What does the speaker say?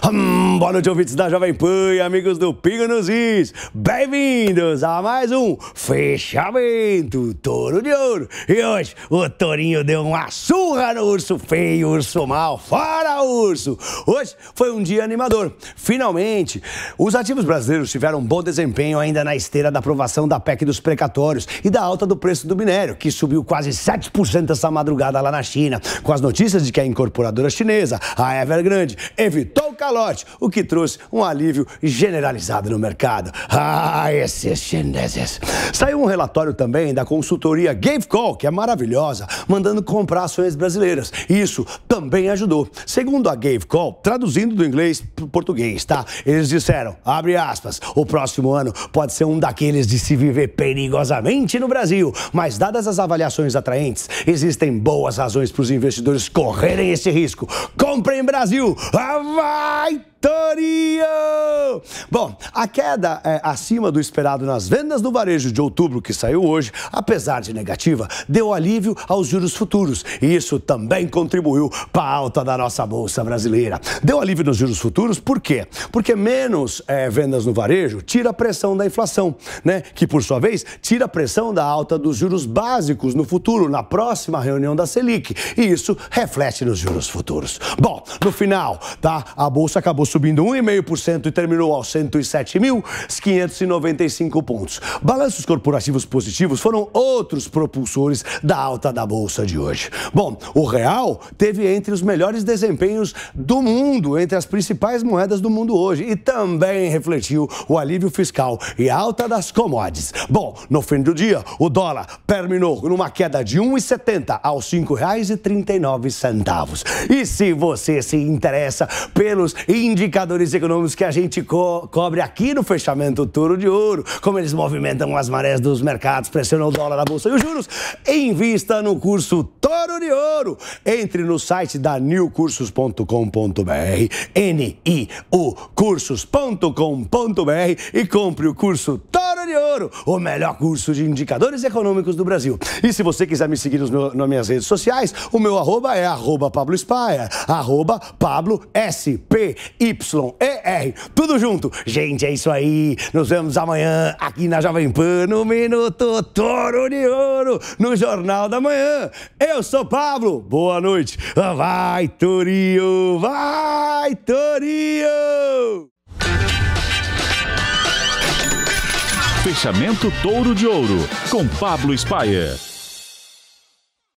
Boa noite, ouvintes da Jovem Pan e amigos do Pingo nos Is. Bem-vindos a mais um Fechamento Touro de Ouro. E hoje o Tourinho deu uma surra no urso feio, urso mal, fora urso. Hoje foi um dia animador. Finalmente, os ativos brasileiros tiveram um bom desempenho ainda na esteira da aprovação da PEC dos precatórios e da alta do preço do minério, que subiu quase 7% essa madrugada lá na China, com as notícias de que a incorporadora chinesa, a Evergrande, evitou o calote, o que trouxe um alívio generalizado no mercado. Esses chineses. Saiu um relatório também da consultoria GaveCall, que é maravilhosa, mandando comprar ações brasileiras. Isso também ajudou. Segundo a GaveCall, traduzindo do inglês para o português, tá? Eles disseram, abre aspas, o próximo ano pode ser um daqueles de se viver perigosamente no Brasil, mas dadas as avaliações atraentes, existem boas razões para os investidores correrem esse risco. Comprem Brasil! Vai, Tourinho! Bom, a queda acima do esperado nas vendas do varejo de outubro, que saiu hoje, apesar de negativa, deu alívio aos juros futuros. E isso também contribuiu para a alta da nossa Bolsa Brasileira. Deu alívio nos juros futuros por quê? Porque menos vendas no varejo tira a pressão da inflação, né? Que, por sua vez, tira a pressão da alta dos juros básicos no futuro, na próxima reunião da Selic. E isso reflete nos juros futuros. Bom, no final, tá? A Bolsa acabou subindo 1,5% e terminou aos 107.595 pontos. Balanços corporativos positivos foram outros propulsores da alta da Bolsa de hoje. Bom, o real teve entre os melhores desempenhos do mundo, entre as principais moedas do mundo hoje, e também refletiu o alívio fiscal e a alta das commodities. Bom, no fim do dia, o dólar terminou numa queda de 1,70 aos R$ 5,39. E se você se interessa pelos indicadores econômicos que a gente cobre aqui no Fechamento Touro de Ouro, como eles movimentam as marés dos mercados, pressionam o dólar, a bolsa e os juros, invista no curso Touro de Ouro. Entre no site da newcursos.com.br, niucursos.com.br, e compre o curso Touro de Ouro, o melhor curso de indicadores econômicos do Brasil. E se você quiser me seguir nas minhas redes sociais, o meu arroba é @PabloSpyer, @PabloSPYER. Tudo junto. Gente, é isso aí. Nos vemos amanhã aqui na Jovem Pan, no Minuto Touro de Ouro, no Jornal da Manhã. Eu sou Pablo. Boa noite. Vai, Tourinho! Vai, Tourinho! Fechamento Touro de Ouro, com Pablo Spyer.